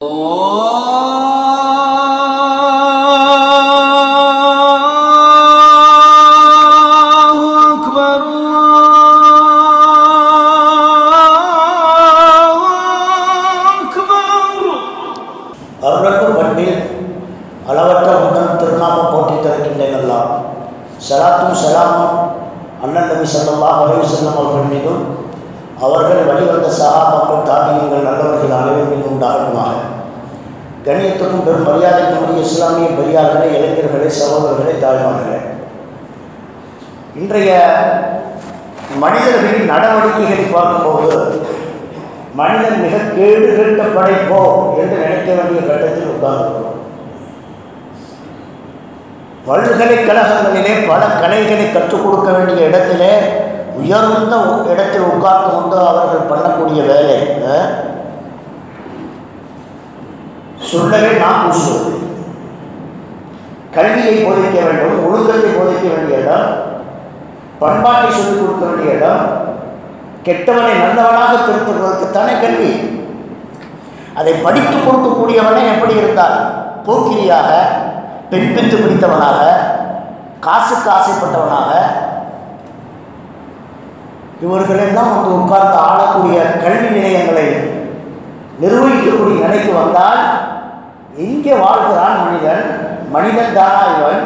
அளவற்ற உந்தன் திருநாமம் போற்றி தருகின்றேன் அல்லாஹ். ஸலாத்தும் ஸலாமும் அண்ணன் நபி ஸல்லல்லாஹு அலைஹி வஸல்லம் அவர்கள் மீதும் அவர்கள் வழிவந்த சஹாபாக்கள் தாபியீன்கள் நல்லவர்கள் அனைவர் மீதும் உண்டாகட்டுமாக. கண்ணியத்துக்கும் பெரும் மரியாதைக்கும் உரிய இஸ்லாமிய பெரியார்களே, இளைஞர்களே, சகோதரர்களே, தாய்மார்களே, இன்றைய மனிதர்களின் நடவடிக்கைகளை பார்க்கும்போது மனிதன் மிக கேடு கெட்ட படைப்போ என்று நினைக்க வேண்டிய கட்டத்தில் உட்கார்ந்துள்ளோம். பல்கலைக்கழகங்களிலே பல கலைகளை கற்றுக் கொடுக்க வேண்டிய இடத்திலே உயர்ந்த இடத்தில் உட்கார்ந்து கொண்டு அவர்கள் பண்ணக்கூடிய வேலை சொல்லவே நாம் பூசுவது. கல்வியை போதிக்க வேண்டும், ஒழுக்கத்தை போதிக்க வேண்டிய இடம், பண்பாட்டை சொல்லிக் கொடுக்க வேண்டிய இடம், கெட்டவனை நல்லவனாக திருத்துவதற்குத்தானே கல்வி. அதை படித்துக் கொடுக்கக்கூடியவனே எப்படி இருந்தால் போக்கிரியாக, பெண் பித்து பிடித்தவனாக, காசுக்கு ஆசைப்பட்டவனாக, இவர்களெல்லாம் வந்து உட்கார்ந்து ஆளக்கூடிய கல்வி நிலையங்களை நிர்வகிக்கக்கூடிய நிலைக்கு வந்தால் எங்கே வாழ்கிறான் மனிதன்? மனிதன் தானா இவன்?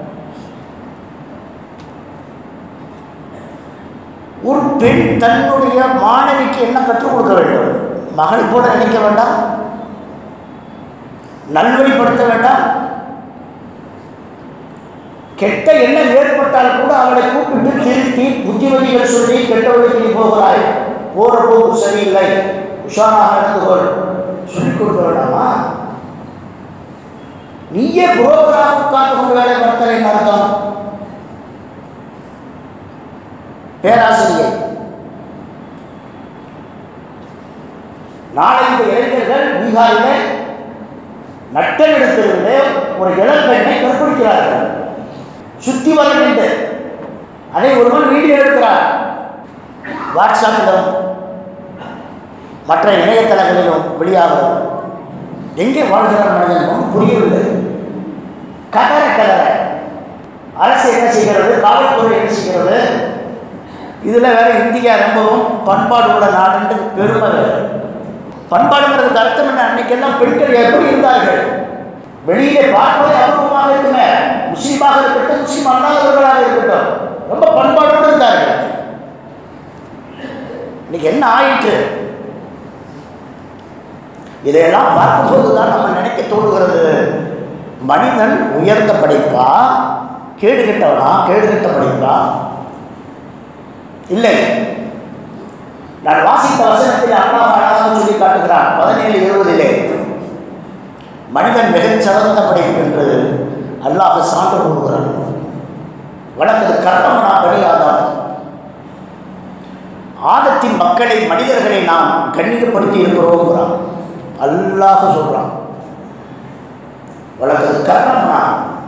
ஒரு பெண் தன்னுடைய மாணவிக்கு என்ன கற்றுக் கொடுக்க வேண்டும்? மகள் போல நினைக்க வேண்டாம், நல்வழிப்படுத்த வேண்டாம். கெட்ட எண்ணம் ஏற்பட்டால் கூட அவளை கூப்பிட்டு திருத்தி புத்திமதிகள் சொல்லி, கெட்ட வழிக்கு நீ போகிறாய், போற போக்கு சரியில்லை, உஷாராக நடந்துகொள் சொல்லிக் கொடுக்க வேண்டாமா? நீயே புரோகராக உட்கார்ந்து கொண்டு வேலை பார்த்தல் என்ன அர்த்தம்? பேராசிரியர் நாளை இந்த இளைஞர்கள் பீகாரிலே நட்டெடுத்திருந்தே ஒரு இளம் பெண்ணை கற்பழிக்கிறார்கள். சுத்தி வர வேண்டும். அதை ஒருவன் வீடியோ எடுக்கிறார். வாட்ஸ்அப்பிலும் மற்ற இணையதளங்களிலும் வெளியாகிறது. எங்கே வாழ்கிறார் மனிதன் புரியவில்லை. கதற கதற அரசு என்ன செய்கிறது, காவல்துறை என்ன செய்கிறது? இதில் வேற இந்தியா ரொம்பவும் பண்பாடு உள்ள நாடு பெருமை. பண்பாடுங்கிறதுக்கு அர்த்தம் என்ன? அன்னைக்கெல்லாம் பெண்கள் எப்படி இருந்தார்கள்? வெளியிலே பார்ப்பதே அபூர்வமாக இருக்குங்க. முஸ்லீமாக இருக்கட்டும், முஸ்லீம் அல்லாதவர்களாக இருக்கட்டும், ரொம்ப பண்பாடு இருந்தார்கள். இன்னைக்கு என்ன ஆயிற்று? இதையெல்லாம் பார்க்கும்போது தான் நம்ம நினைக்க தோணுகிறது, மனிதன் உயர்ந்த படைப்பா, கேடு கெட்டவனா? கேடு கெட்ட படைப்பா? இல்லை. நான் வாசித்த வசனத்தில் அல்லாஹ் அழகாக சொல்லி காட்டுகிறான். 17:20 மனிதன் மிகச்சிறந்த படைப்பு என்று அல்லாஹ் சான்று கூறுகிறான். வழக்கது கர்மனா பணி ஆதாரம். ஆதத்தின் மக்களை, மனிதர்களை நாம் கண்ணியப்படுத்தி இருக்கிறோம் அல்லாஹ் சொல்றான். வழக்கது கர்மனா,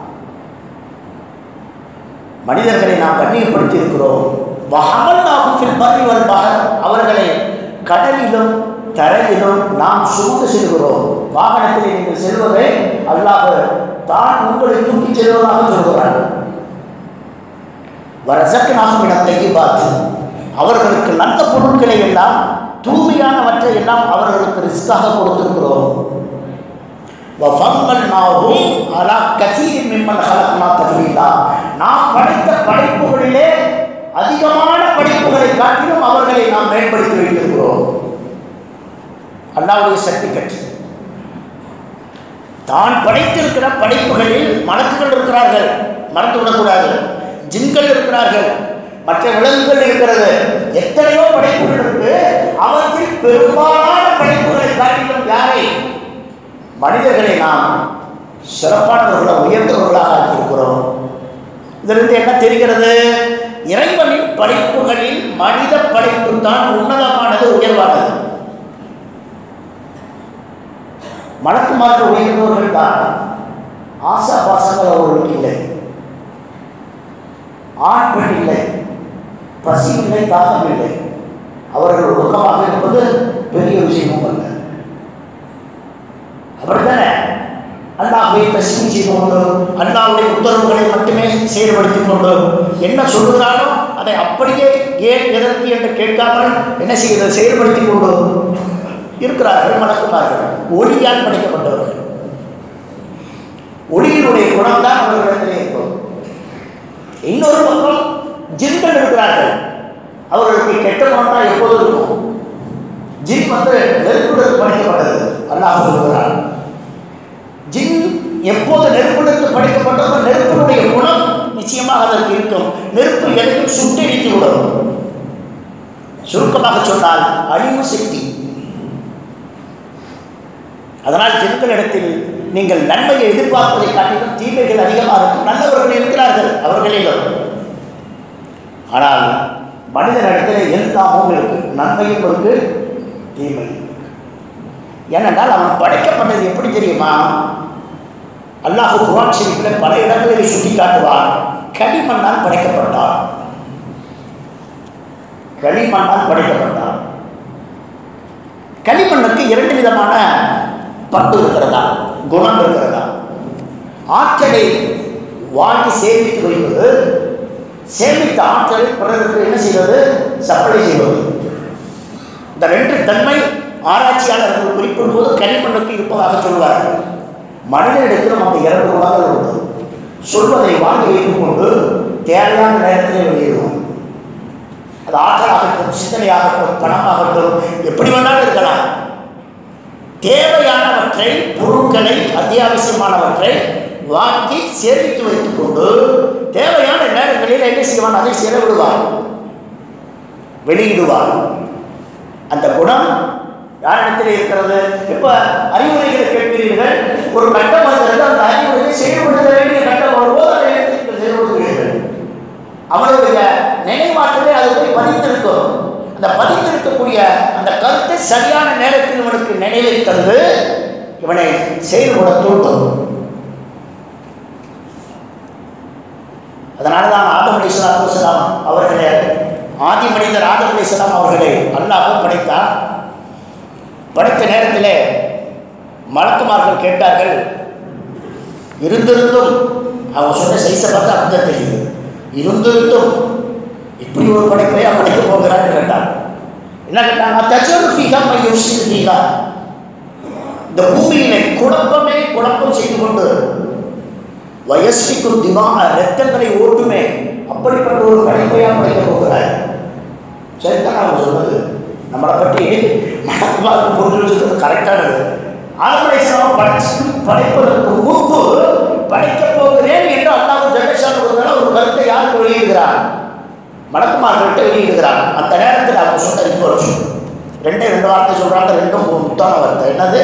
மனிதர்களை நாம் கண்ணியப்படுத்தி இருக்கிறோம். அவர்களை கடலிலும் தரையிலும் நாம் சுமந்து செல்கிறோம். வாகனத்தில் நீங்கள் செல்வதை அல்லாஹ் தான் உங்களை தூக்கி செல்வதாக சொல்கிறார். அவர்களுக்கு நல்ல பொருட்களை எல்லாம், தூய்மையானவற்றை எல்லாம் அவர்களுக்கு ரிஸ்காக கொடுத்திருக்கிறோம். நாம் படைத்த படைப்புகளிலே அதிகமான படைப்புகளை காட்டிலும் அவர்களை நாம் மேம்படுத்தி வைத்திருக்கிறோம். அல்லாஹ்வுடைய சக்தி கற்று தான் படைத்திருக்கிற படைப்புகளில் மலக்குகள் இருக்கிறார்கள், மறந்துவிடக்கூடாது. ஜின்கள் இருக்கிறார்கள், மற்ற விலங்குகள் இருக்கிறது, எத்தனையோ படைப்புகள் இருக்கு. அவற்றில் பெரும்பாலான படைப்புகளை காட்டிலும் யாரை? மனிதர்களை நாம் சிறப்பானவர்களாக, உயர்ந்தவர்களாக ஆக்கியிருக்கிறோம். இதிலிருந்து என்ன தெரிகிறது? இறைவனின் படைப்புகளில் மனித படைப்பு தான் உன்னதமானது, உயர்வானது. மலக்குமார்கள் உயர்ந்தவர்கள் தான். ஆசா பாசங்கள் அவர்களுக்கு இல்லை, ஆண் பெண் இல்லை, பசி இல்லை, தாகம் இல்லை. அவர்கள் ஒழுக்கமாக இருப்பது பெரிய விஷயமும் அல்ல. அப்படித்தானே? அல்லாஹ்வை தஸ்மீ செய்து கொண்டு அல்லாஹ்வுடைய உத்தரவுகளை மட்டுமே செயல்படுத்திக் கொண்டு என்ன சொல்லுகிறானோ அதை அப்படியே ஏன் எதற்கு என்று கேட்காமல் என்ன செய்கிறது செயல்படுத்தி கொண்டு இருக்கிறார்கள் மலக்குமார்கள். ஒளியால் படைக்கப்பட்டவர்கள். ஒளியினுடைய குணம் தான் அவர்களிடத்திலே இருக்கும். இன்னொரு பக்கம் ஜின்கள் இருக்கிறார்கள். அவர்களுக்கு கெட்ட குணம் தான் எப்போதும் இருக்கும். ஜின் நெருப்புடன் படைக்கப்பட்டது. அல்லாஹ் சொல்லுகிறார், ஜின் எப்போது நெருப்புடன் படைக்கப்பட்டதோ நெருப்பினுடைய குணம் நிச்சயமாக அதற்கு இருக்கும். நெருப்பு எதையும் சுட்டெரித்து விடும். சுருக்கமாக சொன்னால் அழிவு சக்தி. அதனால் ஜின்களிடத்தில் நீங்கள் நன்மையை எதிர்பார்ப்பதை காட்டிலும் தீமைகள் அதிகமாக இருக்கும். நல்லவர்கள் இருக்கிறார்கள் அவர்களிலும். ஆனால் மனிதனிடத்தில் எல்லாமும் இருக்கு. நன்மையும் இருக்கு, தீமையும். ஏனென்றால் அவன் படைக்கப்பட்டது எப்படி தெரியுமா? அல்லாஹ் குர்ஆன் ஷரீஃபில் பல இடங்களில் சுட்டி காட்டுவான். களிமண்ணால் படைக்கப்பட்டான். களிமண்ணால் படைக்கப்பட்டான். களிமண்ணுக்கு 2 விதமான பண்பு இருக்கிறதா, குணம் இருக்கிறதா. ஆற்றலை வாங்கி சேமித்து வைப்பது, சேமித்த ஆற்றலை பிறருக்கு என்ன செய்வது, சப்ளை செய்வது. இந்த 2 தன்மை ஆராய்ச்சியாளர்கள் குறிப்பிடும் போது களிமண்ணுக்கு இருப்பதாக சொல்வார்கள். மனிதனிடத்திலும் அந்த 2 குணங்கள் உண்டு. சொல்வதை வாங்கி வைத்துக் கொண்டு தேவையான நேரத்தில் வெளியிடுவோம். அது ஆற்றலாகட்டும், சிந்தனையாகட்டும், பணமாகட்டும், எப்படி வேணாலும் இருக்கலாம். தேவையானவற்றை, பொருட்களை, அத்தியாவசியமானவற்றை வாங்கி சேமித்து வைத்துக் கொண்டு தேவையான நேரங்களில் என்ன செய்வான், அதை செலவிடுவார், வெளியிடுவார். அந்த குணம் யாரிடத்தில் இருக்கிறது? இப்ப அறிவுரைகளை கேட்கிறீர்கள். ஒரு கட்டம் வருகிறது, அந்த அறிவுரையை செயல்படுத்த வேண்டிய கட்டம் வரும்போது அதை எடுத்து செயல்படுத்துகிறீர்கள். அவனுடைய நினைவாற்றலை அது போய் பதித்திருக்கும். அந்த பதித்திருக்கக்கூடிய அந்த கருத்தை சரியான நேரத்தில் இவனுக்கு நினைவை தந்து இவனை செயல்பட தூண்டும். அதனால்தான் ஆதம் அலைஹிஸ்ஸலாத்து வஸ்ஸலாம் அவர்களே, ஆதி மனிதர் ஆதம் அலைஹிஸ்ஸலாம் அவர்களை அல்லாஹ் படைத்தார். படைத்த நேரத்திலே மலக்குமார்கள் கேட்டார்கள். இருந்திருந்தும், அவங்க சொன்ன சைஸை பார்த்தா அப்படிதான் தெரியுது, இருந்திருந்தும் இப்படி ஒரு படைப்பையா படைக்க போகிறான்னு கேட்டாங்க. என்ன கேட்டாங்க? தஜரு ஃபீஹா மை யுஃப்ஸிது ஃபீஹா, இந்த பூமியிலே குழப்பம் செய்து கொண்டு வயஸ்பிக்கும் திமாக ரத்தங்களை ஓட்டுமே, அப்படிப்பட்ட ஒரு படைப்பையா படைக்க போகிறார். சரிதான் அவங்க சொன்னது. நம்மளை பற்றி மனக்குமாருக்கு பொருள் வச்சுக்கிறது கரெக்டானது. ஆதம் அலைஹிஸ்ஸலாம் படைப்பதற்கு முன்பு படைக்கப் போகிறேன் என்று அல்லாஹ் ஜல்லஷானு ஒரு கருத்தை யாருக்கு வெளியிடுகிறார்? மலக்குமார்கள்ட்ட வெளியிடுகிறார். அந்த நேரத்தில் அவங்க சொன்ன ரெண்டு வார்த்தை சொல்றாங்க. ரெண்டும் முத்தான வார்த்தை. என்னது?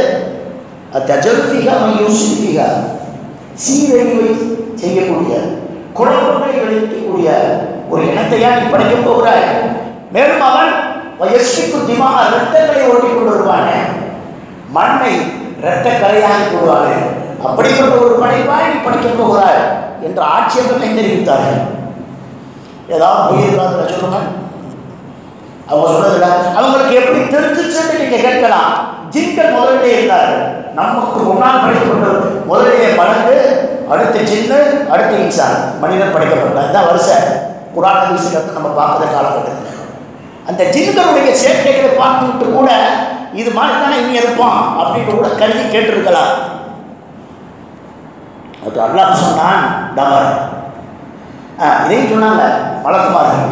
சீரழிவை செய்யக்கூடிய, குழப்பங்களை விளைவிக்கக்கூடிய ஒரு இனத்தையா நீ படைக்கப் போகிறாய். மேலும் அவன் வயஸ்பிக்கு திமாக ரத்தங்களை ஓட்டி கொண்டிருப்பானே, மண்ணை இரத்த கரையாகி கொள்வானே, அப்படிப்பட்ட ஒரு படைப்பாய் நீ படைக்கப் போகிறாய் என்ற ஆட்சேபத்தை தெரிவித்தார்கள். ஏதாவது போயிருக்காங்க சொல்லுங்க. அவங்க சொன்னதில்ல. அவங்களுக்கு எப்படி தெரிஞ்சிச்சுன்னு நீங்க கேட்கலாம். ஜின்கள் முதலிலே இருந்தார்கள். நமக்கு முன்னால் படைக்கப்பட்டது முதலிலே மலங்கு, அடுத்த ஜின்னு, அடுத்த இன்சான், மனிதன் படைக்கப்பட்டார். இதுதான் வருஷ குர்ஆன் ஹதீஸ்ல நம்ம பார்க்குற காலகட்டத்தில் அந்த ஜின்களுடைய சேர்க்கைகளை பார்த்துக்கிட்டு கூட இது மாதிரி தானே இனி இருப்பான் அப்படின்னு கூட கருதி கேட்டிருக்கலாம். அது அல்லாஹ் சொன்னான். டமர் இதையும் சொன்னாங்க மலக்குமார்கள்.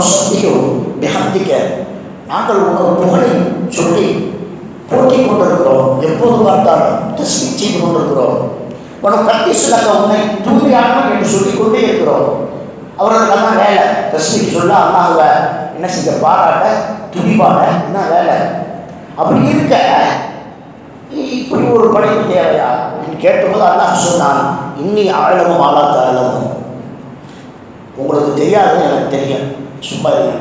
நாங்கள் உங்கள் புகழை சொல்லி போட்டிக் கொண்டிருக்கிறோம், எப்போது பார்த்தாலும் தஸ்பீஹ் செய்து கொண்டிருக்கிறோம். உனக்கு கட்டி சொல்லக்க உன்னை தூய்மையானவன் என்று சொல்லிக்கொண்டே இருக்கிறோம். அவர்களுக்கெல்லாம் வேலை தஸ்பீஹ் சொல்ல, அல்லாஹ்வை என்ன செஞ்ச பாராட்ட, துணிபாட, என்ன வேலை. அப்படி இருக்க இப்படி ஒரு படைப்பு தேவையா என்று கேட்டபோது அல்லாஹ் சொன்னான், இன்னி ஆழமும் ஆளாத்த ஆழமும், உங்களுக்கு தெரியாதுன்னு எனக்கு தெரியும், சும்மா இல்லை.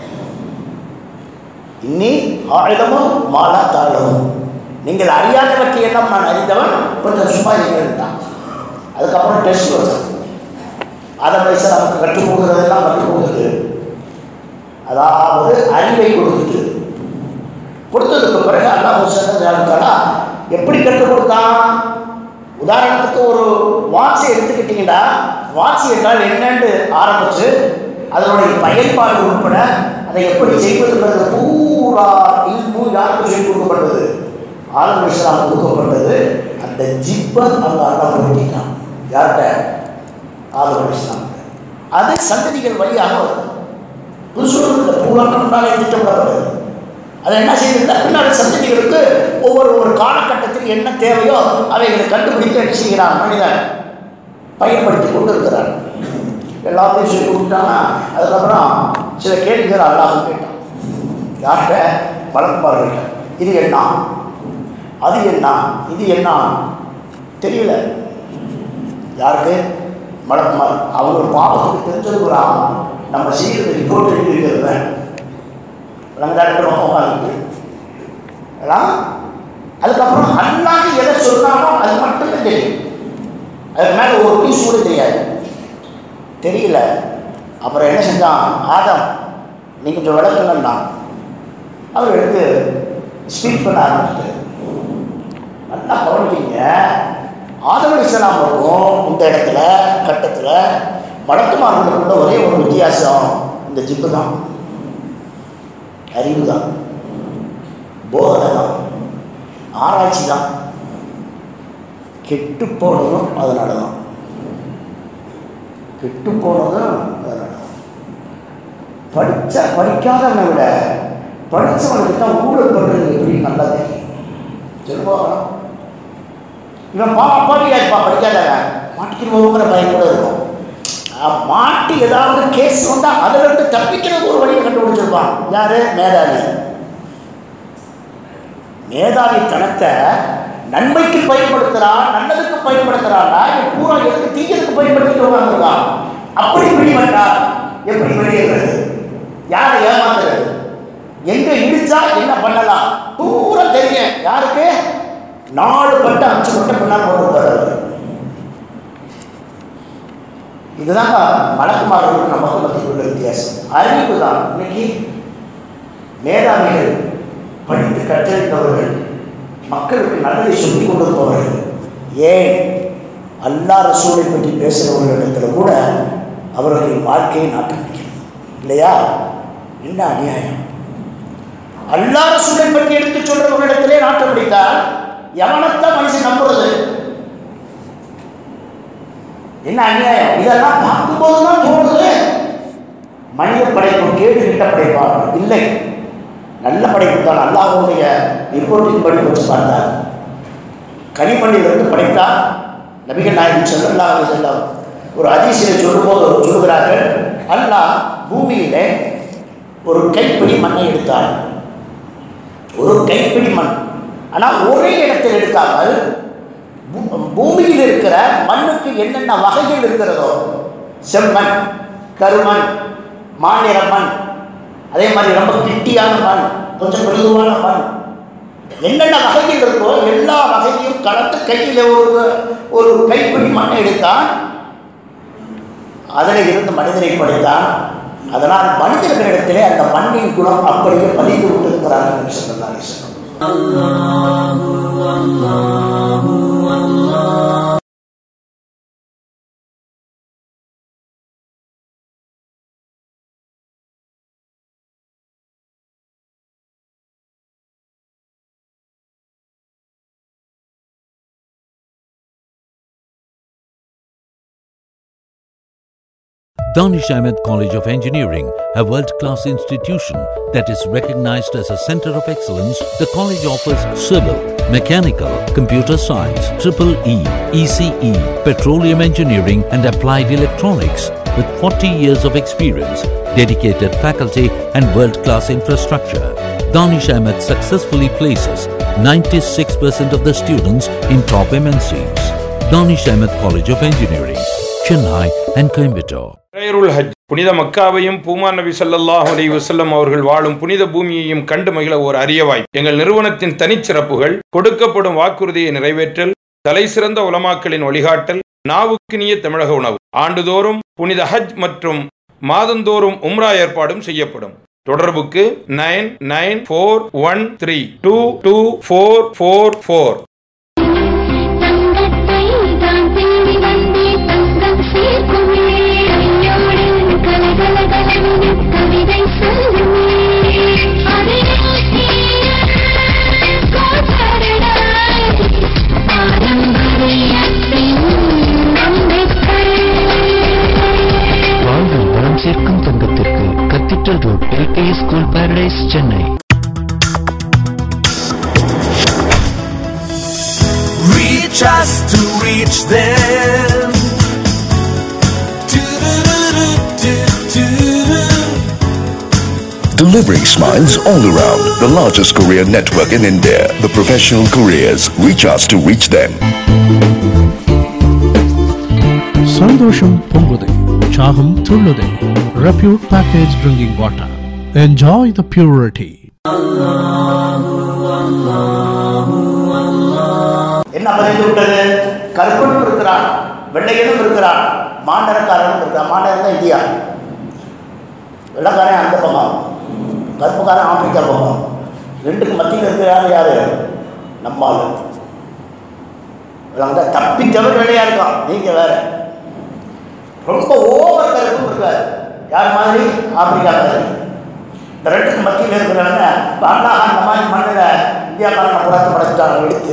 இன்னி ஆழமும் மாலா தாழமும், நீங்கள் அறியாதவற்றை எல்லாம் நான் அறிந்தவன், கொஞ்சம் சும்மா இருந்தான். அதுக்கப்புறம் டெஸ்ட் வச்சான். ஆதம் அலைஹிஸ்ஸலாம் நமக்கு கற்றுக் கொடுக்குறதெல்லாம் கற்றுக் கொடுக்குது. அதாவது அறிவை கொடுத்ததுக்கு பிறகு அல்லாஹ் சொன்னதால எப்படி கற்றுக் கொடுத்தான்? உதாரணத்துக்கு ஒரு வாட்சை எடுத்துக்கிட்டீங்கன்னா, வாட்சி என்றால் என்னன்னு ஆரம்பிச்சு அதனுடைய பயன்பாடு உட்பட அதை எப்படி செய்வதுன்றது பூரா இல்மு யாருக்கு சொல்லிக் கொடுக்கப்பட்டது? ஆலம் இஸ்லாம் கொடுக்கப்பட்டது. அந்த ஜிப்பை அவங்க அல்லாஹ் கொடுத்திட்டான். யார்கிட்ட? ஆலம் இஸ்லாம். அது சந்ததிகள் வழியாக வருது. புதுசூழல் பூரா முன்னாலே திட்டமிடப்பட்டது. அதை என்ன செய்திருந்தா பின்னாடி சந்ததிகளுக்கு ஒவ்வொரு காலகட்டத்தில் என்ன தேவையோ அவைகளை கண்டுபிடித்து என்ன செய்கிறான் மனிதன் பயன்படுத்தி கொண்டு இருக்கிறார். எல்லாத்தையும் சொல்லி கொடுத்தாங்கன்னா அதுக்கப்புறம் சில கேள்விகள் அல்லாஹ் கேட்டான். யார்கிட்ட? வளர்ப்பார்கள். இது என்ன, அது என்ன, இது என்ன தெரியல. யாருக்கு? மலக்குமார். அவங்க பாவத்துக்கு தெரிஞ்சிருக்கிறான். நம்ம செய்கிறது ரிப்போர்ட் எழுதியிருக்கிறத உட்காந்துட்டு எல்லாம் அதுக்கப்புறம் அல்லாஹ் எதை சொன்னாலும் அது மட்டும் தெரியும். அதுக்கு மேலே ஒரு பீஸ் கூட தெரியாது. தெரியல. அப்புறம் என்ன செஞ்சான்? ஆதம் நீ கொஞ்சம் விளக்குங்கன்னா அவர் எடுத்து ஸ்பீக் பண்ண ஆரம்பிச்சுட்டு, நல்லா கவனிக்கிங்க. ஆதம் அலைஹிஸ்ஸலாமுக்கும் இந்த இடத்துல கட்டத்தில் வழக்கமானவர்களுக்குள்ள ஒரே ஒரு வித்தியாசம் இந்த ஜிப்பு தான், அறிவு தான், போதனை தான், ஆராய்ச்சி தான். கெட்டு போனதும் அதனால தான். கெட்டு போனதும் அதனால தான். படிக்காதவனை விட படித்தவனுக்கு தான் ஊழல் பண்ணுறது எப்படி நல்லா தெரியும். சொல்லுவாங்க இவன் பாப்பாடியா இருப்பா, படிக்காதவன் மாட்டிக்கிறவங்கிற பயம் கூட இருக்கும். மாட்டி ஏதாவது கேஸ் வந்தால் அதில் இருந்து தப்பிக்கிறது ஒரு வழியை கண்டுபிடிச்சிருப்பான். யாரு? மேதாவி. மேதாவித்தனத்தை நன்மைக்கு பயன்படுத்துறான், நல்லதுக்கு பயன்படுத்துறான்னா இவன் பூரா எதுக்கு தீயதுக்கு பயன்படுத்திட்டு உட்காந்துருக்கான். அப்படி பிடிபட்டா எப்படி வெளியேறது? யாரை ஏமாத்துறது? எங்க இடிச்சா என்ன பண்ணலாம் பூரா தெரியும். யாருக்கு? 4 பட்டு 5 பட்டு பின்னால் போட்டு. இதுதான் மலக்குமார்களுக்கு நமக்கு மத்தியில் உள்ள வித்தியாசம். அறிவு தான். இன்னைக்கு மேதாவிகள், படித்து கற்றறிந்தவர்கள், மக்களுக்கு நல்லதை சொல்லிக் கொண்டிருப்பவர்கள், ஏன் அல்லாஹ் ரசூலை பற்றி பேசுகிறவர்களிடத்தில் கூட அவர்களின் வாழ்க்கையை நாட்டம் பிடிக்கிறது இல்லையா? என்ன அநியாயம்! அல்லாஹ் ரசூலை பற்றி எடுத்து சொல்றவர்களிடத்திலே நாட்டம் பிடித்தால் எவனத்தான் மனுஷன் நம்புறது? என்ன அநியாயம்! இதெல்லாம் பார்க்கும்போதுதான் தோணுது, மனித படைப்பு கேடு கிட்ட படைப்பார்கள் இல்லை, நல்ல படைப்பு தான். அல்லாஹ்வுடைய ரிப்போர்ட்டின் படி வச்சு பார்த்தார். கனிமண்ணிலிருந்து படைத்தார். நபிகள் நாயகம் ஸல்லல்லாஹு அலைஹி வஸல்லம் ஒரு ஹதீஸிலே சொல்லும்போது சொல்லுகிறார்கள், அல்லாஹ் பூமியிலே ஒரு கைப்பிடி மண்ணை எடுத்தார். ஒரு கைப்பிடி மண். ஆனால் ஒரே இடத்தில் எடுக்காமல் பூமியில் இருக்கிற மண்ணுக்கு என்னென்ன வகைகள் இருக்கிறதோ, செம்மண், கருமண், மாநிற மண், அதே மாதிரி ரொம்ப கிட்டியான மண், கொஞ்சம் மிருதுவான மண், என்னென்ன வகைகள் இருக்கோ எல்லா வகையையும் கலந்து கையில் ஒரு கைப்பிடி மண்ணை எடுத்தான். அதில் இருந்து மனிதனை படைத்தான். அதனால் மனிதர்களிடத்திலே அந்த மண்ணின் குணம் அப்படியே பதிந்து விட்டிருக்கிறார்கள் என்று சொல்லலாம். Danish Ahmed College of Engineering, a world-class institution that is recognized as a center of excellence. The college offers civil, mechanical, computer science, EEE, ECE, petroleum engineering and applied electronics with 40 years of experience, dedicated faculty and world-class infrastructure. Danish Ahmed successfully places 96% of the students in top MNCs. Danish Ahmed College of Engineering, Chennai and Coimbatore. ஹஜ் புனித மக்காவையும் பூமான் நபி ஸல்லல்லாஹு அலைஹி வஸல்லம் அவர்கள் வாழும் புனித பூமியையும் கண்டு மகிழ ஒரு அரிய வாய்ப்பு. எங்கள் நிறுவனத்தின் தனிச்சிறப்புகள்: கொடுக்கப்படும் வாக்குறுதியை நிறைவேற்றல், தலை சிறந்த உலமாக்களின் வழிகாட்டல், நாவுக்கினிய தமிழக உணவு, ஆண்டுதோறும் புனித ஹஜ் மற்றும் மாதந்தோறும் உம்ரா ஏற்பாடும் செய்யப்படும். தொடர்புக்கு 9941322444. Hospital Road, LK School Paradise, Chennai. Reach us to reach them. Delivering smiles all around. The largest courier network in India. The professional couriers. Reach us to reach them. Sandosham Pombude, Chaham Tullude, Repute Packaged Drinking Water. Enjoy the purity. என்ன பதிந்து விட்டது? கருப்பனும் இருக்கிறான், வெள்ளையனும் இருக்கிறான், மாண்டரக்காரனும் இருக்கிறான். மாண்டரன் தான் India, வெள்ளக்காரன் அந்த பக்கம், கருப்புக்காரன் ஆப்பிரிக்கா பக்கம். ரெண்டுக்கு மத்தியில் இருக்கிற யாரு? நம்மால். தப்பித்தவர் வெள்ளையா இருக்கான், நீங்க வேற. ரொம்ப ஓவர் கருப்பும் இருக்காரு. யார் மாதிரி? ஆப்பிரிக்கா மாதிரி. இந்த ரெண்டுக்கு மத்தியில் இருக்கிறவங்க அல்லாஹ் அந்த மாதிரி மண்ணில் இந்தியாக்காரனை புறத்து படைச்சிட்டாங்க எடுத்து.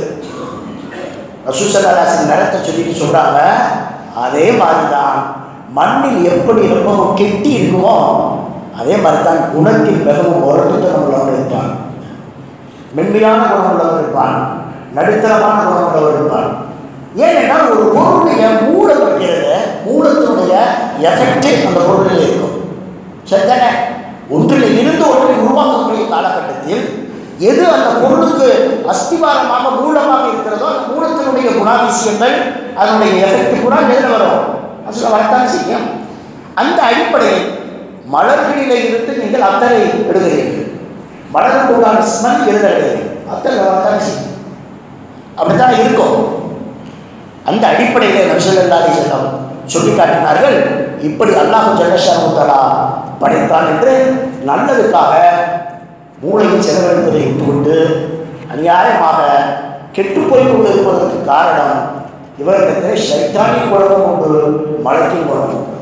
ரசூலுல்லாஹி நிறத்தை சொல்லிட்டு சொல்றாங்க. அதே மாதிரி தான் மண்ணில் எப்படி ரொம்பவும் கெட்டி இருக்குமோ அதே மாதிரி தான் குணத்தில் மிகவும் ஒருத்தம் உள்ளவர் இருப்பான், மென்மையான குணம் உள்ளவர் இருப்பான், நடுத்தரமான குணம் உள்ளவர் இருப்பான். ஏனென்றால் ஒரு பொருளுடைய மூலம் இருக்கிறது, மூலத்தினுடைய எஃபெக்டே அந்த பொருளில் இருக்கும். சரிதானே? ஒன்றில் இருந்து ஒன்றை உருவாக்கக்கூடிய காலகட்டத்தில் எது அந்த பொருளுக்கு அஸ்திவாரமாக மூலமாக இருக்கிறதோ அந்த மூலத்தினுடைய குணாதிசயங்கள் அதனுடைய எஃபெக்ட் கூட எதில் வரும்? அதில் வரத்தான் செய்யும். அந்த அடிப்படையில் மலர்களிலே இருந்து நீங்கள் அத்தரை எடுக்கிறீர்கள், மலருக்கு உண்டான ஸ்மெல் எழுதுகிறீர்கள், அத்தரை வரத்தான் செய்யும். அப்படித்தான் இருக்கும். அந்த அடிப்படையில் நபி ஸல்லல்லாஹு அலைஹி வஸல்லம் சொல்லி காட்டினார்கள். இப்படி அல்லாஹ் ஜல்லஷானஹு தஆலா படைத்தான் என்று நல்லதுக்காக மூளையில் செலவழிப்பதை விட்டுவிட்டு அநியாயமாக கெட்டுப்போய் கொண்டு இருப்பதற்கு காரணம் இவரிடத்தில் ஷைத்தானின் குழப்பம் உண்டு, மலக்கின் குழப்பம் உண்டு.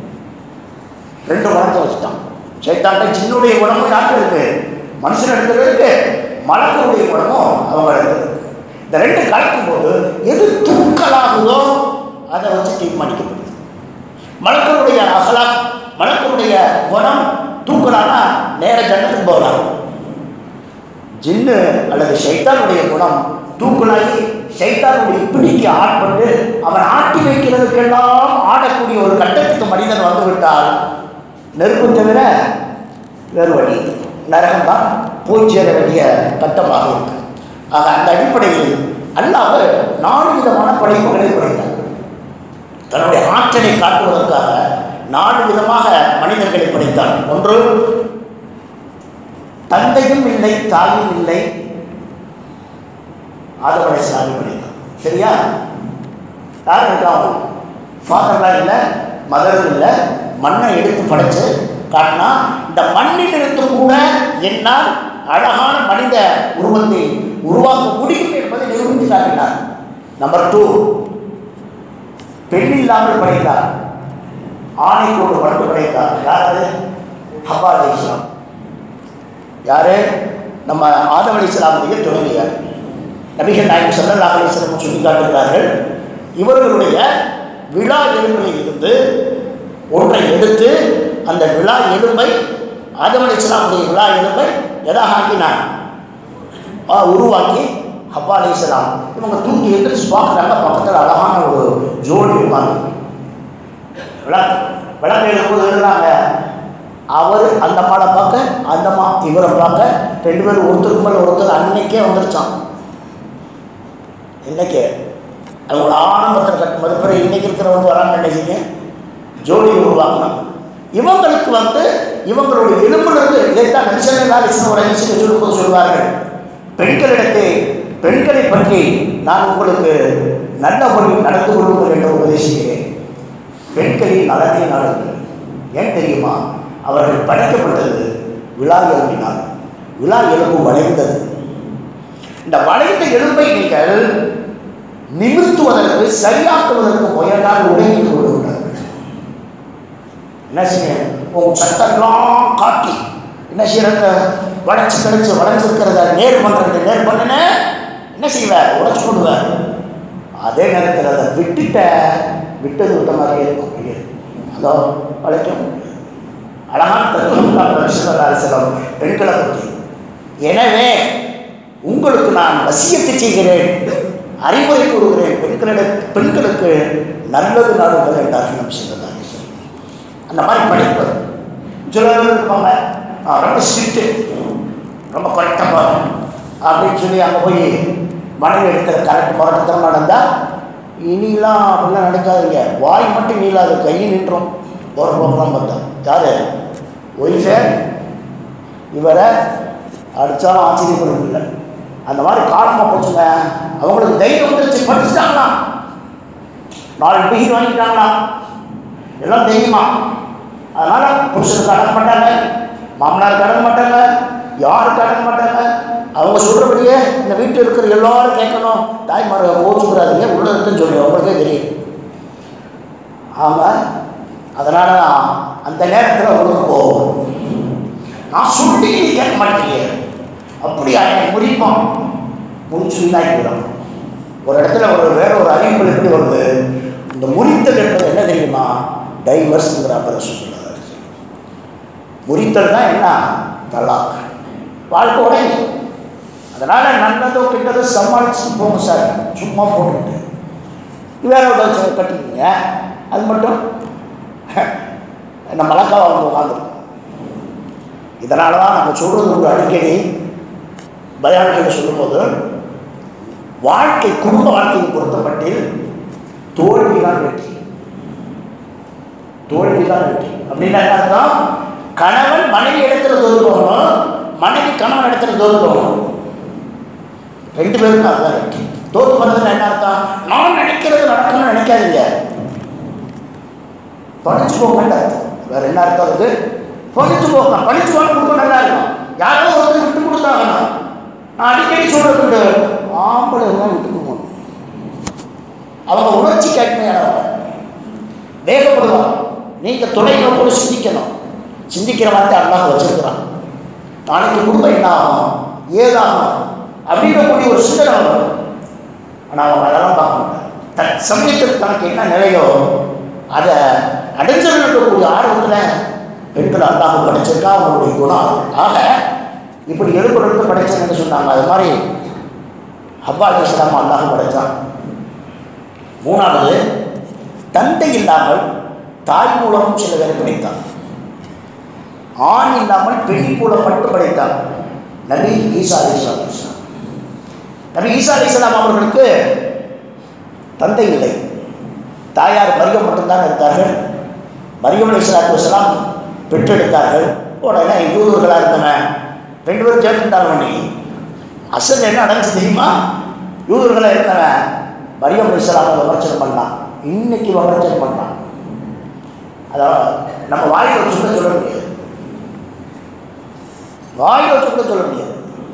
ரெண்டு குணத்தை வச்சுட்டான். ஷைத்தான்ட்ட ஜின்னுடைய குணமும் யாருக்கு இருக்கு? மனுஷன் இடத்துல இருக்கு, மலக்கனுடைய குணமும் அவங்க இருக்கு. இந்த ரெண்டு கலக்கும் போது எது தூக்கலாகுதோ அதை வச்சு தீர்மானிக்கப்படுது. மலக்கனுடைய அகலாக், மலக்கனுடைய குணம் தூக்கலானா நேர ஜன்னத்துக்கு போகலாம். ஜின்னு அல்லது ஷைத்தானுடைய குணம் தூக்கலாகி ஷைத்தானுடைய பிடிக்கு ஆட்பட்டு அவன் ஆட்டி வைக்கிறதுக்கெல்லாம் ஆடக்கூடிய ஒரு கட்டத்துக்கு மனிதன் வந்துவிட்டால் நெருப்பு தவிர வேறு வழி நரகம் தான் போய் சேர வேண்டிய கட்டமாக இருக்கு. ஆக அந்த அடிப்படையில் அல்லாஹ் 4 விதமான படைப்புகளை படைத்தார். தன்னுடைய ஆற்றலை காட்டுவதற்காக 4 விதமாக மனிதர்களை படைத்தார். ஒன்று, தந்தையும் இல்லை தாயும் இல்லை, ஆதம் அலைஹிஸ்ஸலாம் படைத்தார். சரியா? யார் இருக்காங்க? ஃபாதர்லாம் இல்லை, மதரும் இல்லை. மண்ணை எடுத்து படைச்சு காட்டினா இந்த மண்ணில் இருந்து கூட என்னால் அழகான மனித உருவத்தை உருவாக்க முடியும் என்பதை நிரூபித்து காட்டினார். நம்பர் 2, பெண் இல்லாமல் படைத்தார், ஆணை கொண்டு மட்டும் படைத்தார். யாரு? ஹவ்வா அலைஹிஸ்ஸலாம். யாரு? நம்ம ஆதம் அலைஹிஸ்ஸலாமுடைய துணைவியார். நபிகள் நாயகம் ஸல்லல்லாஹு அலைஹி வஸல்லம் சொல்லி காட்டுகிறார்கள், இவர்களுடைய விழா எலும்பில் இருந்து ஒன்றை எடுத்து அந்த விழா எலும்பை, ஆதம் அலைஹிஸ்ஸலாமுடைய விழா எலும்பை எதாக ஆக்கினார்? உருவாக்கி ஹவ்வா அலைஹிஸ்ஸலாம் இவங்க தூக்கி எந்திரிச்சு பார்க்குறாங்க. பக்கத்தில் அழகான ஒரு ஜோடி இருப்பாங்க. விளக்கு எடுக்கும்போது எழுதுறாங்க, அவர் அந்த மாலை பார்க்க, அந்த இவரை பார்க்க, 2 பேரும் ஒருத்தருக்கு மேலே ஒருத்தர் அன்னைக்கே வந்துருச்சான். இன்னைக்கே அவங்களோட ஆரம்பத்தில் கட்டும்போது பிறகு இன்னைக்கு இருக்கிறவங்க வராங்க நினைச்சிங்க ஜோடி உருவாக்கணும். இவங்களுக்கு இவங்களுடைய எலும்பிலிருந்து இதைத்தான் நபி ஸல்லல்லாஹு அலைஹி வஸல்லம் ஒரு ஹதீஸில் சொல்லும்போது சொல்வார்கள், பெண்களை பற்றி நான் உங்களுக்கு நல்ல முறையில் நடந்து கொள்ளுங்கள் என்று உபதேசிக்கிறேன். பெண்களின் நலனை நாடுங்கள். ஏன் தெரியுமா? அவர்கள் படைக்கப்பட்டது விழா எலும்பினால். விழா எலும்பு வளைந்தது. இந்த வளைந்த எலும்பை நீங்கள் நிமிர்த்துவதற்கு, சரியாக்குவதற்கு முயன்றால் உடைந்து கொள்ளுகிறார்கள். என்ன செய்ய? உங்கள் சட்டெல்லாம் காட்டி என்ன செய்யறது? வளைஞ்சிருக்கிறத நேர் பண்ணுன என்ன செய்வார்? உடைச்சு கொள்வார். அதே நேரத்தில் அதை விட்டது விட்ட மாதிரியே இருக்கும். அதோ வளைக்கும். அழகான தத்துவம் பெண்களை பற்றி. எனவே உங்களுக்கு நான் வசியத்தை செய்கிறேன், அறிவுரை கூறுகிறேன், பெண்களுக்கு நல்லது நாடுகள் என்றார்கள் நம் செய்தார்கள். அந்த மாதிரி படிப்பு சிலர் இருப்பாங்க, ரொம்ப ஸ்ட்ரிக்ட்டு, ரொம்ப கரெக்டாக அப்படின்னு சொல்லி அங்கே போய் மனைவி எடுக்கிற கரெக்ட் முரட்டத்தனம் நடந்தால் இனிலாம் அப்படிலாம் நடக்காதுங்க. வாய் மட்டும் நீளாது, கையை நின்றோம். ஒரு ப்ரோக்ராம் பார்த்தோம், யார் ஒய்ஃபே இவரை அடித்தாலும் ஆச்சரியப்படுறதில்லை. அந்த மாதிரி காலமாக போச்சுங்க. அவங்களுக்கு தைரியம் வந்துருச்சு, படிச்சுட்டாங்களா, 4 டிகிரி வாங்கிட்டாங்களா, எல்லாம் தெரியுமா. அதனால் புருஷனுக்கு அடக்க மாட்டாங்க, மாமனாருக்கு அடக்க மாட்டாங்க, யாருக்கு அடக்க மாட்டாங்க. அவங்க சொல்கிறபடியே இந்த வீட்டில் இருக்கிற எல்லோரும் கேட்கணும். தாய்மாரை கோச்சுக்கிறாதீங்க, உள்ளதுன்னு சொல்லி அவங்களுக்கே தெரியும். ஆமாம், அதனால் அந்த நேரத்தில் அவங்களுக்கு போகும். நான் சொல்லி கேட்க மாட்டேங்க, அப்படி முடிப்போம், முடிச்சு வீணாக்கிடும். ஒரு இடத்துல வேற ஒரு அறிவிப்பு எப்படி வருது, இந்த முறித்தல் என்பது என்ன தெரியுமா, டைவர்ஸ்ங்கிற அப்படி சொல்கிறார். முறித்தல் தான் என்ன, தலாக், வாழ்க்கை உடைஞ்சு. அதனால் நல்லதோ கிட்டதோ சமாளிச்சுட்டு போங்க சார், சும்மா போட்டுட்டு வேற ஒரு கட்டிக்கிங்க. அது மட்டும் நம்ம மலக்காவை அவங்க உட்காந்துருக்கோம். இதனால தான் நம்ம சொல்கிறது ஒரு அடிக்கடி பயான்களை சொல்லும்போது, வாழ்க்கை குடும்ப வாழ்க்கையை பொறுத்தப்பட்டில் தோல்விதான் வெற்றி, தோல்விதான் வெற்றி. அப்படின்னா என்ன அர்த்தம், கணவன் மனைவி இடத்துல தோல்வி போகணும், மனைவி கணவன் இடத்துல தோல்வி போகணும், 2 பேருக்கும் அதுதான் வெற்றி. தோல்வி பண்ணதுன்னு என்ன அர்த்தம், நான் நினைக்கிறது நடக்கணும்னு நினைக்காதீங்க, படிச்சு போகல. வேற என்ன அர்த்தம் இருக்கு, படிச்சு போகலாம், படிச்சு வாங்க கொடுக்க நல்லா இருக்கும். யாரோ ஒருத்தர் விட்டு கொடுத்தாங்கண்ணா, நான் அடிக்கடி சொல்றது ஆம்பளை தான் விட்டு போகணும். அவங்க உணர்ச்சி கேட்மையானவங்க, வேகப்படுவாங்க. நீங்கள் தொலைநோக்கோடு சிந்திக்கணும். சிந்திக்கிற மாதிரி அல்லாஹ் வச்சிருக்கிறான். நாளைக்கு குடும்பம் என்ன ஆகும், ஏதாகும் அப்படிங்கக்கூடிய ஒரு சிந்தனை வரும். ஆனால் அவங்க அதெல்லாம் பார்க்க மாட்டாங்க. தன் சமயத்துக்கு தனக்கு என்ன நிலையோ அதை அடைஞ்சிருக்கக்கூடிய ஆர்வத்தில் பெண்கள் அல்லாஹ் படைச்சிருக்கா, அவங்களுடைய குணம். ஆக இப்படி எழுப்புறது படைச்சேன்னு சொன்னாங்க. அது மாதிரி ஹவ்வா அலைஹிஸ்ஸலாம் அல்லாஹ் படைத்தான். 3வது, தந்தை இல்லாமல் தாய் மூலம் சில பேரை படைத்தான். ஆண் இல்லாமல் பெண் மூலம் மட்டும் படைத்தான். நபி ஈசா அலைஹிஸ்ஸலாம். நபி ஈசா அலைஹிஸ்ஸலாம் அவர்களுக்கு தந்தை இல்லை, தாயார் மரியம் மட்டும்தான் இருந்தார்கள். மரியம் அலைஹிஸ்ஸலாத்து வஸ்ஸலாம் பெற்றெடுத்தார்கள். உடனே யூதர்களாக இருந்தவன் 2 பேரும் சேர்த்துட்டாங்க. அன்னைக்கு அசல் என்ன நடந்துச்சு தெரியுமா, யூதர்களாக இருந்தவன் மரியம் அலைஹிஸ்ஸலாம் விமர்சனம் பண்ணான், இன்னைக்கு விமர்சனம் பண்ணான். அதாவது நம்ம வாயில் வச்சுக்க சொல்ல முடியாது, வாயில் வச்சுக்க சொல்ல முடியாது.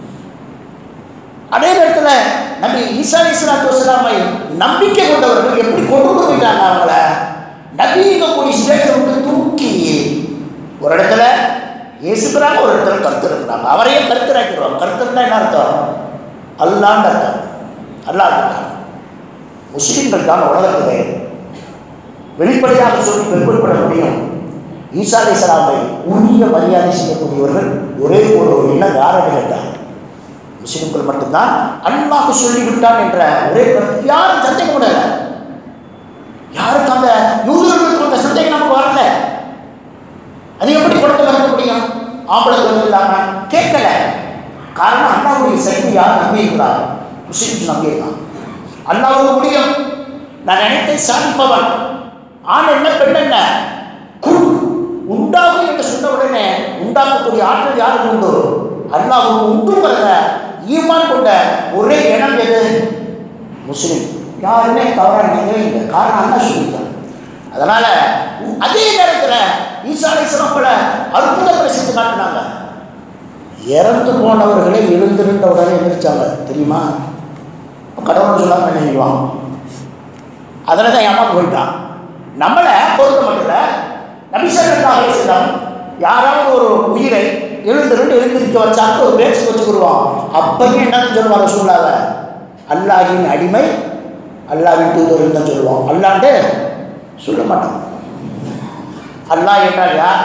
அதே நேரத்தில் நபி ஈசா அலைஹிஸ்ஸலாத்து வஸ்ஸலாமை நம்பிக்கை கொண்டவர்கள் எப்படி கொண்டு போயிட்டாங்க, அவங்கள நபிங்கக்கூடிய ஸ்டேஜை விட்டு தூக்கி ஒரு இடத்துல ஏசுக்கிறாங்க, ஒரு இடத்துல கருத்து இருக்கிறாங்க. அவரையே கருத்தராக்கிடுவாங்க. கருத்துனா என்ன அர்த்தம், அல்லான்னு அர்த்தம். அல்லாஹ் இருக்காங்க. முஸ்லீம்கள் தான் உலகத்திலே வெளிப்படையாக சொல்லி பெருமைப்பட முடியும். ஈசா அலைஹிஸ்ஸலாமை உரிய மரியாதை செய்யக்கூடியவர்கள் ஒரே ஒரு இனம் யாரை கேட்டார், முஸ்லிம்கள் மட்டும்தான். அல்லாஹ் சொல்லிவிட்டான் என்ற ஒரே கருத்து யாரும் சந்தேகம் விடல. யாருக்கு அந்த யூதர்களுக்கு அந்த சந்தேகம் நமக்கு வரல. அது எப்படி குழந்தை நடக்க முடியும், ஆம்பளை குழந்தை இல்லாம கேட்கல. காரணம் அல்லாஹ்வுடைய சக்தி யார் நம்பியிருக்கிறார், முஸ்லிம்ஸ் நம்பியிருக்கான். அல்லாஹ்வுக்கு முடியும், நான் நினைத்தை சாதிப்பவன். ஆண் என்ன பெண் என்ன, குரு உண்டாகும் என்று சொன்ன உடனே உண்டாக்கக்கூடிய ஆற்றல் யாருக்கு உண்டு, அல்லாஹ்வுக்கு உண்டுங்கிறத ஈமான் கொண்ட ஒரே இனம் எது, முஸ்லிம். யாருமே தவறாக நினைக்கவே இல்லை. காரணம் அல்லாஹ் சொல்லிட்டான். அதனால அதே நேரத்தில் ஈசா அலைஹிஸ்ஸலாம் பல அற்புதங்களை செஞ்சு காட்டினாங்க. இறந்து போனவர்களே எழுந்திருந்த உடனே எந்திரிச்சாங்க தெரியுமா. கடவுள் சொல்லாம நினைவான். அதில் தான் ஏமாந்து போயிட்டான். நம்மளை பொறுத்த மட்டும் இல்லை, நபி ஸல்லல்லாஹு அலைஹி வஸல்லம் யாராவது ஒரு உயிரை எழுந்திருக்க வச்சாங்க, ஒரு பேச்சு வச்சுக்கிடுவான். அப்பயும் என்னன்னு சொல்லுவாங்க, சொல்லாத அல்லாஹின் அடிமை, அல்லாஹ்வின் தூதர் தான் சொல்லுவான். அல்லாண்டு சொல்ல மாட்டான். அல்லாஹ் என்றால் யார்,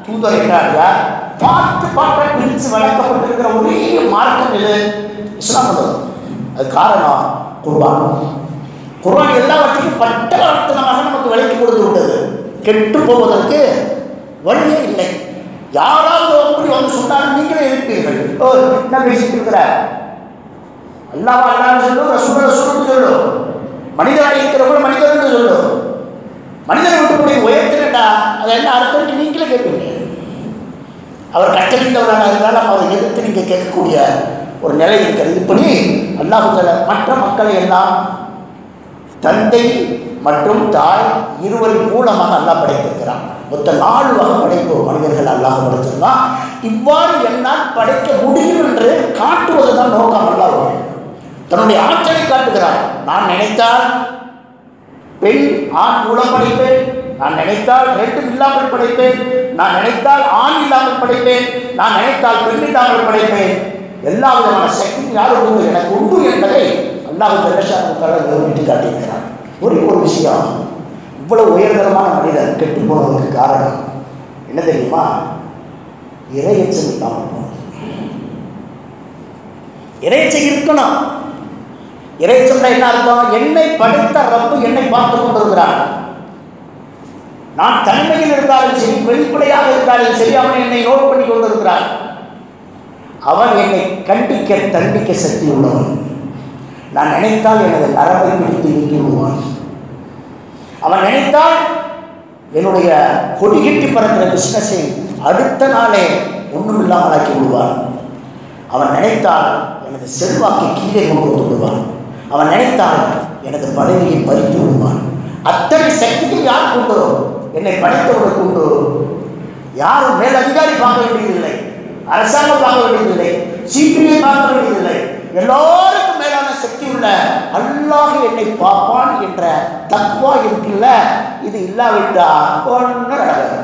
தூதரைட்டார் யார்? பாட்டு பாட்டை பிரித்து வளர்க்கப்பட்டிருக்கிற ஒரே மார்க்கம் இது இஸ்லாம் மதம். அது காரணம் குர்ஆன். குர்ஆன் எல்லாவற்றையும் பட்டவர்த்தனமாக நமக்கு விலைக்கு கொடுத்து விட்டது. கெட்டு போவதற்கு வழியே இல்லை. யாராவது அப்படி வந்து சொன்னாலும் நீங்களே இருப்பீர்கள். ஓ என்ன பேசிட்டு இருக்கிற? அல்லாஹ் அல்லாஹ் சொல்லு, ரசூல் ரசூல்னு சொல்லு, மனிதராக இருக்கிறவங்க மனிதர்னு சொல்லு. மனிதனை விட்டுக்கூடிய உயர்த்தினடா அது என்ன அர்த்தம் நீங்களே கேட்பீங்க. அவர் கட்டளிந்தவராக இருந்தாலும் அவரை எதிர்த்து நீங்கள் கேட்கக்கூடிய ஒரு நிலை இருக்கிறது. இப்படி அல்லாஹ் மற்ற மக்களை எல்லாம் தந்தை மற்றும் தாய் இருவரின் மூலமாக அல்லாஹ் படைத்திருக்கிறான். மொத்த 4 வகை படைப்பு மனிதர்கள் அல்லாஹ் படைத்திருந்தான். இவ்வாறு என்னால் படைக்க முடியும் என்று காட்டுவதுதான் நோக்கம். அல்லாஹ் தன்னுடைய ஆற்றலை காட்டுகிறார். நான் நினைத்தால் பெண் ஆண் மூலம் படைப்பேன், நான் நினைத்தால் 2 இல்லாமல் படைப்பேன், நான் நினைத்தால் ஆண் இல்லாமல் படைப்பேன், நான் நினைத்தால் பெண் இல்லாமல் படைப்பேன். எல்லா விதமான சக்தியும் யாரும் எனக்கு உண்டு என்பதை அல்லாஹ் விட்டு காட்டியிருக்கிறார். ஒரு விஷயம், இவ்வளவு உயர்தரமான மனிதன் கெட்டு போனதுக்கு காரணம் என்ன தெரியுமா? இறையச்சம் இல்லாமல் போனது. இறையச்சம் இருக்கணும். இறைச்சம்னா என்ன அர்த்தம்? என்னை படைத்த ரப்பு என்னை பார்த்து கொண்டிருக்கிறான். நான் தன்மையில் இருந்தாலும் சரி, வெளிப்படையாக இருந்தாலும் சரி, அவன் என்னை நோட் பண்ணி கொண்டிருக்கிறான். அவன் என்னை கண்டிக்க தண்டிக்க சக்தி உள்ளவன். நான் நினைத்தால் எனது நரம்பை பிடித்து நீக்கி விடுவான். அவன் நினைத்தால் என்னுடைய கொடிகட்டி பறக்கிற பிஸ்னஸை அடுத்த நாளே ஒன்றும் இல்லாமல் ஆக்கி விடுவான். அவன் நினைத்தால் எனது செல்வாக்கை கீழே கொண்டு வந்து விடுவான். அவன் நினைத்தால் எனது பதவியை பறித்து விடுவான். அத்தனை சக்தியும் யார் கொண்டு? என்னை படைத்தவர்கள் கொண்டு. யாரும் மேல் அதிகாரி பார்க்க வேண்டியதில்லை, அரசாங்கம் பார்க்க வேண்டியதில்லை, சிபிஐ பார்க்க வேண்டியதில்லை. எல்லோருக்கும் மேலான சக்தி உள்ள அல்லாஹ் என்னை பார்ப்பான் என்ற தக்வா இருக்குல்ல, இது இல்லாவிட்டால் ஒன்றும் நடக்காது.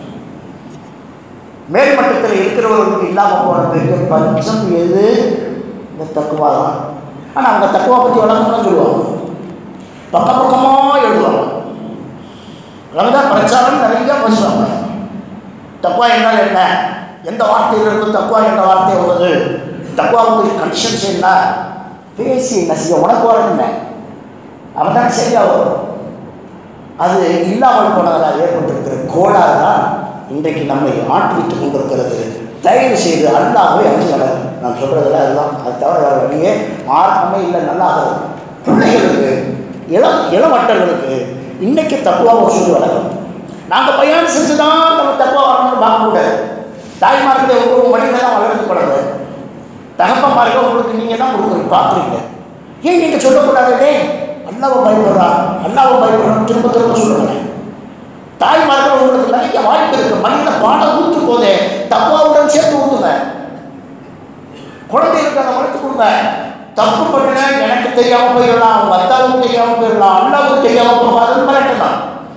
மேல்மட்டத்தில் இருக்கிறவர்களுக்கு இல்லாமல் போனதுக்கு பஞ்சம் எது? இந்த தக்குவா தான். ஆனால் அவங்க தக்குவா பற்றி வளர்க்கணும்னு சொல்லுவாங்க, பக்கமாக எழுதுவாங்க. அதான் பிரச்சாரம் நிறைய பேசுவாங்க. தக்குவா என்றால் என்ன? எந்த வார்த்தையிலிருந்து தக்குவா என்ற வார்த்தை உள்ளது? தக்குவாவுக்கு கண்டிஷன்ஸ் என்ன? பேசி என்ன செய்ய? உனக்கு வரணுங்க, அவன் தான் சரியாக வரும். அது இல்லாமல் போனதால் ஏற்பட்டிருக்கிற கோளாறு தான் இன்றைக்கு நம்மை ஆற்றுவித்துக் கொண்டிருக்கிறது. தயவு செய்து அல்லாஹ்வை அஞ்சு நடக்கும். நான் சொல்கிறதில்ல அதுதான். அது தவிர வேறு வழியே மார்க்கமே இல்லை. நல்லா பிள்ளைகளுக்கு இளவட்டங்களுக்கு இன்றைக்கி தக்குவாவை சொல்லி வளர்க்கணும். நாங்கள் பயணம் செஞ்சு தான் நம்ம தக்குவா வரணும்னு பார்க்கக்கூடாது. தாய்மார்களை ஒவ்வொரு மனிதன் தான் வளர்க்கப்படாது. தகப்பன்மார்கள் உங்களுக்கு நீங்கள் தான் கொடுக்குறீங்க, பார்க்குறீங்க. ஏன் நீங்கள் சொல்லக்கூடாதே? அல்லாவை பயப்படுறான், அல்லாவை பயப்படுறான்னு திரும்ப திரும்ப சொல்லுங்களேன். தாய்மார்கள் உங்களுக்கு நிறைய வாய்ப்பு இருக்குது. மனித பாடம் ஊற்று போதே தக்குவாவுடன் சேர்த்து ஊற்றுங்க. குழந்தைகளுக்கு அதை வளர்த்து கொடுங்க. தப்பு பண்ணின எனக்கு தெரியாமல் போயிடலாம், அவங்க அத்தாவுக்கு தெரியாமல் போயிடலாம், அண்ணாவுக்கு தெரியாமல் போகாதுன்னு மிரட்டலாம்.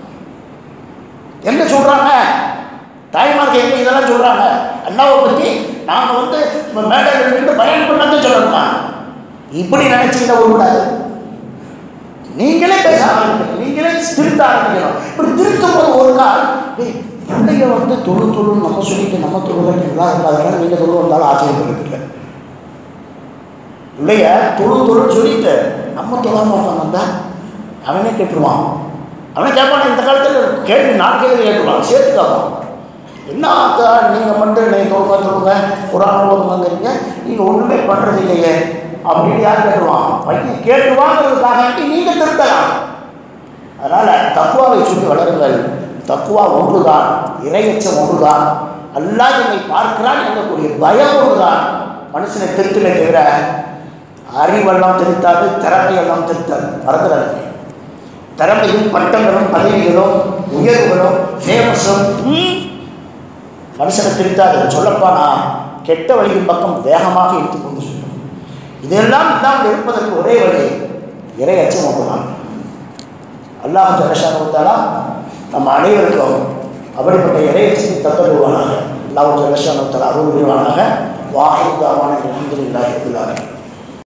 என்ன சொல்கிறாங்க தாய்மார்கள்? எங்கே இதெல்லாம் சொல்கிறாங்க? அண்ணாவை பற்றி நாங்கள் மேடையில் நின்று பயன் பண்ணாதான் சொல்லணுமா? இப்படி நினச்சிக்கிட்ட கூடாது. நீங்களே பேச ஆரம்பிக்கணும், நீங்களே திருத்த ஆரம்பிக்கணும். இப்படி திருத்தும் போது ஒரு கால் பிள்ளைங்க தொழுன்னு நம்ம சொல்லிட்டு நம்ம தொழுகிறா இருந்தாலும் நீங்கள் தொழு வந்தாலும் ஆச்சரியப்படுறதில்லை. பிள்ளைய தொழுன்னு சொல்லிட்டு நம்ம தொழாமல் வந்தால் அவனே கேட்டுருவான். அவனே கேட்பான். இந்த காலத்தில் கேள்வி நாட்கள் கேட்டுருவான், சேர்த்து கேட்பான். என்ன நீங்கள் மட்டும் நீங்கள் தொழுங்க ஒரு ஆள் ஓதுங்கிறீங்க, நீங்கள் ஒன்றுமே பண்ணுறது இல்லையே அப்படின்னு யார் கேட்டுருவான்? பையன் கேட்டுவாங்கிறதுக்காக நீங்கள் திருத்தலாம். அதனால் தக்குவாவை சொல்லி வளருங்கள். தக்குவா ஒன்றுதான், இறையச்சம் ஒன்றுதான், அல்லாஹ் என்னை பார்க்கிறான் என்கக்கூடிய பயம் ஒன்றுதான் மனுஷனை திருத்தலை தவிர அறிவெல்லாம் திருத்தாது, திறமையெல்லாம் திருத்தாது. மறந்துடாது. திறமையும் பட்டங்களும் பதவிகளும் உயர்வுகளும் ஃபேமஸும் மனுஷனை திருத்தாது. சொல்லப்பானா கெட்ட வழியின் பக்கம் வேகமாக எடுத்துக்கொண்டு சொல்லும். இதெல்லாம் இல்லாமல் இருப்பதற்கு ஒரே வழி இறையச்சம் ஒன்றுதான். அல்லாஹ் ஜல்லஷானுத்தாலா நம்ம அனைவருக்கும் அப்படிப்பட்ட இறையச்சத்தை தத்தருவானாக. அல்லாஹ் ஜல்லஷானுத்தாலா அருள் புரிவானாக. வாஹித் தாவான அல்ஹம்துலில்லாஹி ரப்பில் ஆலமீன்.